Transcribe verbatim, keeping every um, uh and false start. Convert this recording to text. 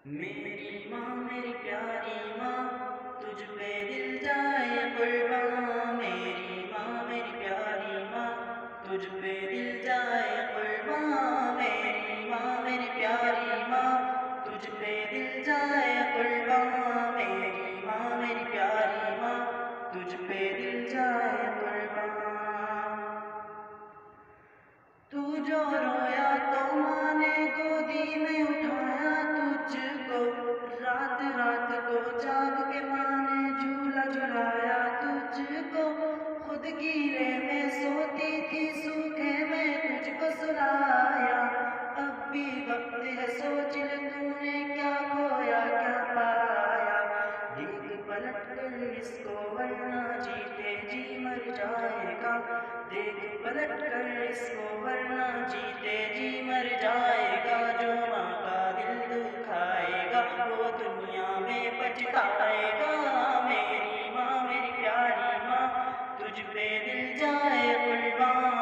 मेरी माँ मेरी प्यारी माँ, तुझ पे दिल जाए कुर्बान। मेरी माँ मेरी प्यारी माँ, तुझ पे दिल जाए कुर्बान। मेरी माँ मेरी प्यारी माँ, तुझ पे दिल जाए कुर्बान। मेरी माँ मेरी प्यारी माँ, तुझ पे दिल जाए कुर्बान। तू जो रोया तो माँ ने गोदी में उठाया तुझको, रात रात को जाग के माँ ने झूला झुलाया तुझको। खुद कीले में सोती थी सूखे में तुझको सुलाया। अब भी वक्त है सोच ले तूने क्या खोया क्या पाया। देख पलट कर इसको वरना जीते जी मर जाएगा। देख पलट कर इसको वरना जीते जी मर जाएगा। जो माँ का दिल दुखाएगा वो दुनिया में पछताएगा। मेरी माँ मेरी प्यारी माँ, तुझ पे दिल जाए कुर्बान।